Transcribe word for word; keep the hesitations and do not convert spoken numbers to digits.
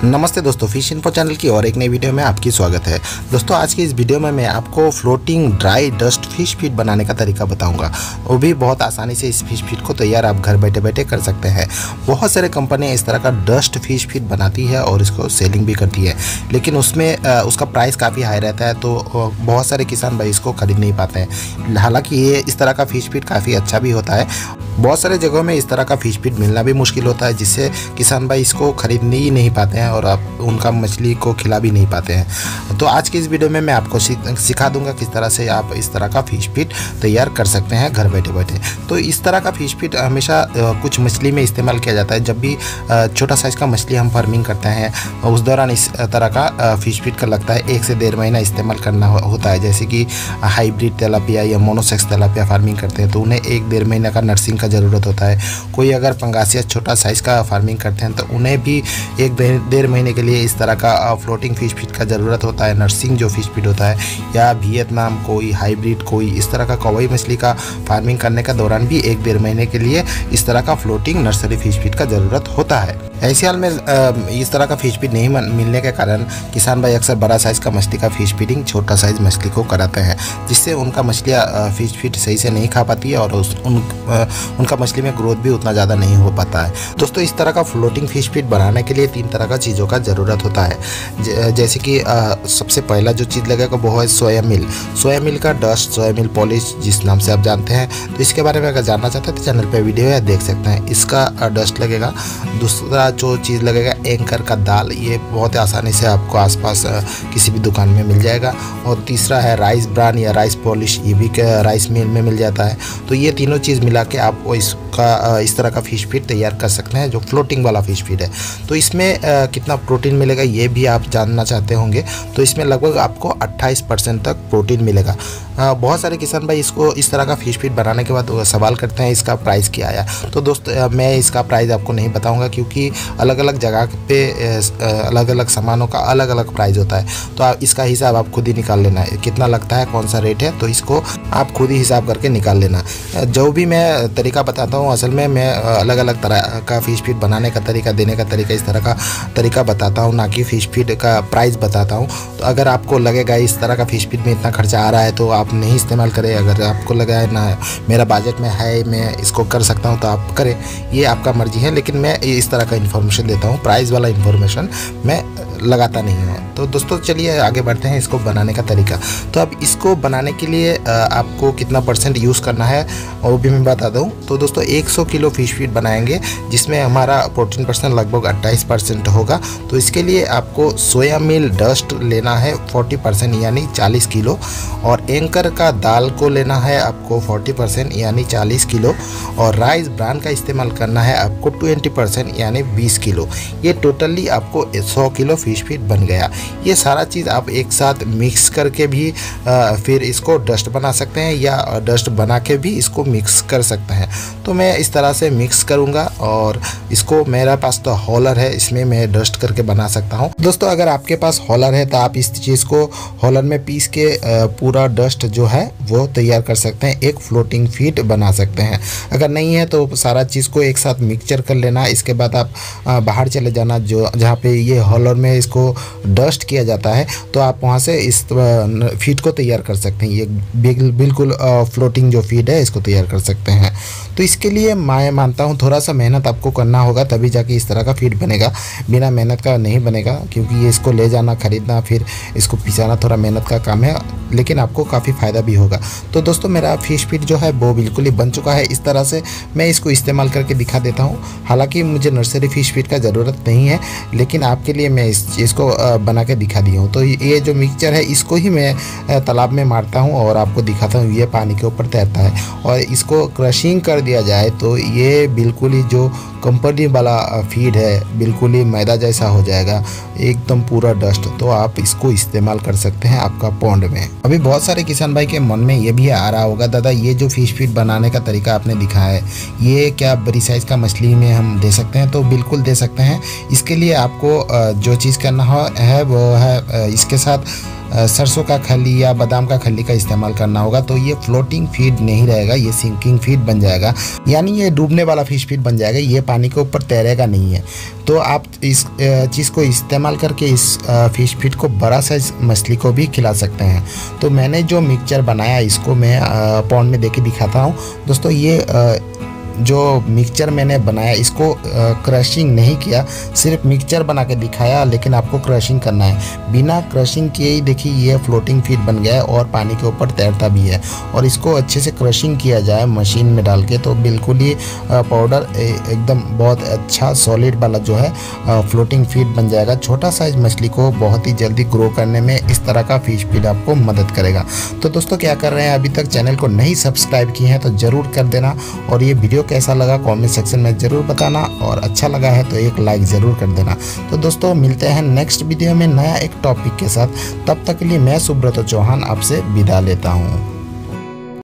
नमस्ते दोस्तों, fish info channel की और एक नई वीडियो में आपकी स्वागत है। दोस्तों आज की इस वीडियो में मैं आपको floating dry dust fish feed बनाने का तरीका बताऊंगा। वो भी बहुत आसानी से इस फिश फीड को तैयार आप घर बैठे बैठे कर सकते हैं। बहुत सारे कंपनियां इस तरह का डस्ट फिश फीड बनाती है और इसको सेलिंग भी करती है, लेकिन उसमें उसका प्राइस काफ़ी हाई रहता है, तो बहुत सारे किसान भाई इसको खरीद नहीं पाते हैं। हालाँकि ये इस तरह का फिश फीड काफ़ी अच्छा भी होता है। बहुत सारे जगहों में इस तरह का फिश फीड मिलना भी मुश्किल होता है, जिससे किसान भाई इसको खरीद ही नहीं पाते हैं और आप उनका मछली को खिला भी नहीं पाते हैं। तो आज की इस वीडियो में मैं आपको सिखा दूंगा किस तरह से आप इस तरह का फिश फीड तैयार कर सकते हैं घर बैठे बैठे। तो इस तरह का फिश फीड हमेशा कुछ मछली में इस्तेमाल किया जाता है। जब भी छोटा साइज़ का मछली हम फार्मिंग करते हैं उस दौरान इस तरह का फिश फीड का लगता है एक से डेढ़ महीना इस्तेमाल करना होता है। जैसे कि हाइब्रिड तेलापिया या मोनोसेक्स तेलापिया फार्मिंग करते हैं तो उन्हें एक डेढ़ महीने का नर्सिंग का ज़रूरत होता है। कोई अगर पंगासिया छोटा साइज़ का फार्मिंग करते हैं तो उन्हें भी एक डेढ़ महीने के लिए इस तरह का फ्लोटिंग फिश फीड का ज़रूरत होता है। नर्सिंग जो फिश फीड होता है, या वियतनाम कोई हाइब्रिड कोई इस तरह का कवई मछली का फार्मिंग करने का दौरान भी एक डेढ़ महीने के लिए इस तरह का फ्लोटिंग नर्सरी फिश फीड का ज़रूरत होता है। ऐसे हाल में इस तरह का फिश फीड नहीं मिलने के कारण किसान भाई अक्सर बड़ा साइज़ का मछली का फिश फीडिंग छोटा साइज़ मछली को कराते हैं, जिससे उनका मछलियाँ फिश फीड सही से नहीं खा पाती है और उस उन उनका मछली में ग्रोथ भी उतना ज़्यादा नहीं हो पाता है। दोस्तों इस तरह का फ्लोटिंग फिश फीड बनाने के लिए तीन तरह का चीज़ों का ज़रूरत होता है। जैसे कि सबसे पहला जो चीज़ लगेगा वो है सोया मिल। सोया मिल का डस्ट, सोया मिल पॉलिश जिस नाम से आप जानते हैं। तो इसके बारे में अगर जानना चाहते हैं तो चैनल पे वीडियो है, देख सकते हैं। इसका डस्ट लगेगा। दूसरा जो चीज़ लगेगा एंकर का दाल, ये बहुत आसानी से आपको आसपास किसी भी दुकान में मिल जाएगा। और तीसरा है राइस ब्रान या राइस पॉलिश, ये भी राइस मिल में मिल जाता है। तो ये तीनों चीज़ मिला के आप इसका इस तरह का फिश फीड तैयार कर सकते हैं जो फ्लोटिंग वाला फिश फीड है। तो इसमें कितना प्रोटीन मिलेगा ये भी आप जानना चाहते होंगे। तो इसमें लगभग आपको अट्ठाईस परसेंट तक प्रोटीन मिलेगा। बहुत सारे किसान भाई इसको इस तरह का फिश फीड बनाने के बाद सवाल करते हैं इसका प्राइस क्या आया। तो दोस्त मैं इसका प्राइस आपको नहीं बताऊंगा, क्योंकि अलग अलग जगह पे अलग अलग सामानों का अलग अलग प्राइस होता है। तो आप इसका हिसाब आप खुद ही निकाल लेना है, कितना लगता है, कौन सा रेट है, तो इसको आप खुद ही हिसाब करके निकाल लेना। जो भी मैं तरीका बताता हूँ असल में मैं अलग अलग तरह का फिश फीड बनाने का तरीका, देने का तरीका, इस तरह का तरीका बताता हूँ, ना कि फिश फीड का प्राइस बताता हूँ। तो अगर आपको लगेगा इस तरह का फिश फीड में इतना खर्चा आ रहा है तो आप नहीं इस्तेमाल करें। अगर आपको लगा है ना मेरा बजट में है, मैं इसको कर सकता हूँ, तो आप करें, ये आपका मर्जी है। लेकिन मैं इस तरह का इन्फॉर्मेशन देता हूँ, प्राइस वाला इन्फॉर्मेशन मैं लगाता नहीं हूँ। तो दोस्तों चलिए आगे बढ़ते हैं इसको बनाने का तरीका। तो अब इसको बनाने के लिए आपको कितना परसेंट यूज़ करना है वो भी मैं बता दूँ। तो दोस्तों एक सौ किलो फिश फीड बनाएंगे जिसमें हमारा प्रोटीन परसेंट लगभग अट्ठाईस परसेंट होगा। तो इसके लिए आपको सोया मिल डस्ट लेना है चालीस परसेंट यानी चालीस किलो, और एंकर का दाल को लेना है आपको चालीस परसेंट यानी चालीस किलो, और राइस ब्रान का इस्तेमाल करना है आपको बीस परसेंट यानी बीस किलो। ये टोटली आपको सौ किलो फिश फीड बन गया। ये सारा चीज़ आप एक साथ मिक्स करके भी आ, फिर इसको डस्ट बना सकते हैं, या डस्ट बना के भी इसको मिक्स कर सकते हैं। तो मैं इस तरह से मिक्स करूँगा, और इसको मेरा पास तो हॉलर है, इसमें मैं डस्ट करके बना सकता हूँ। दोस्तों अगर आपके पास हॉलर है तो आप इस चीज़ को हॉलर में पीस के पूरा डस्ट जो है वो तैयार कर सकते हैं, एक फ्लोटिंग फीड बना सकते हैं। अगर नहीं है तो सारा चीज़ को एक साथ मिक्सचर कर लेना। इसके बाद आप बाहर चले जाना, जो जहाँ पे ये हॉलर में इसको डस्ट किया जाता है, तो आप वहाँ से इस फीड को तैयार कर सकते हैं। ये बिल्कुल फ्लोटिंग जो फीड है इसको तैयार कर सकते हैं। तो इसके लिए मैं मानता हूँ थोड़ा सा मेहनत आपको करना होगा, तभी जाके इस तरह का फीड बनेगा। बिना मेहनत का नहीं बनेगा, क्योंकि ये इसको ले जाना, ख़रीदना, फिर इसको पिसाना थोड़ा मेहनत का काम है, लेकिन आपको काफ़ी फ़ायदा भी होगा। तो दोस्तों मेरा फिश फीड जो है वो बिल्कुल ही बन चुका है। इस तरह से मैं इसको इस्तेमाल करके दिखा देता हूँ। हालांकि मुझे नर्सरी फिश फीड का ज़रूरत नहीं है, लेकिन आपके लिए मैं इस चीज़ को बना के दिखा दिया हूँ। तो ये जो मिक्सचर है इसको ही मैं तालाब में मारता हूँ और आपको दिखाता हूँ, ये पानी के ऊपर तैरता है। और इसको क्रशिंग कर दिया जाए तो ये बिल्कुल ही जो कंपनी वाला फीड है बिल्कुल ही मैदा जैसा हो जाएगा, एकदम पूरा डस्ट। तो आप इसको इस्तेमाल कर सकते हैं आपका पॉन्ड में। अभी बहुत सारे किसान भाई के मन में ये भी आ रहा होगा, दादा ये जो फिश फीड बनाने का तरीका आपने दिखाया है ये क्या बड़ी साइज़ का मछली में हम दे सकते हैं? तो बिल्कुल दे सकते हैं। इसके लिए आपको जो चीज़ करना है वो है इसके साथ सरसों का खली या बादाम का खली का इस्तेमाल करना होगा तो ये फ्लोटिंग फीड नहीं रहेगा, ये सिंकिंग फीड बन जाएगा, यानी ये डूबने वाला फिश फीड बन जाएगा, ये पानी के ऊपर तैरेगा नहीं है। तो आप इस चीज़ को इस्तेमाल करके इस फिश फीड को बड़ा साइज मछली को भी खिला सकते हैं। तो मैंने जो मिक्सचर बनाया इसको मैं पॉन्ड में देके दिखाता हूँ दोस्तों। ये जो मिक्सचर मैंने बनाया इसको क्रशिंग नहीं किया, सिर्फ मिक्सचर बना के दिखाया, लेकिन आपको क्रशिंग करना है। बिना क्रशिंग किए ही देखिए ये फ्लोटिंग फीड बन गया है और पानी के ऊपर तैरता भी है। और इसको अच्छे से क्रशिंग किया जाए मशीन में डाल के तो बिल्कुल ही पाउडर एकदम बहुत अच्छा सॉलिड वाला जो है फ्लोटिंग फीड बन जाएगा। छोटा साइज मछली को बहुत ही जल्दी ग्रो करने में इस तरह का फिश फीड आपको मदद करेगा। तो दोस्तों क्या कर रहे हैं, अभी तक चैनल को नहीं सब्सक्राइब किए हैं तो ज़रूर कर देना, और ये वीडियो कैसा लगा कमेंट सेक्शन में ज़रूर बताना, और अच्छा लगा है तो एक लाइक ज़रूर कर देना। तो दोस्तों मिलते हैं नेक्स्ट वीडियो में नया एक टॉपिक के साथ, तब तक के लिए मैं सुब्रत चौहान आपसे विदा लेता हूँ।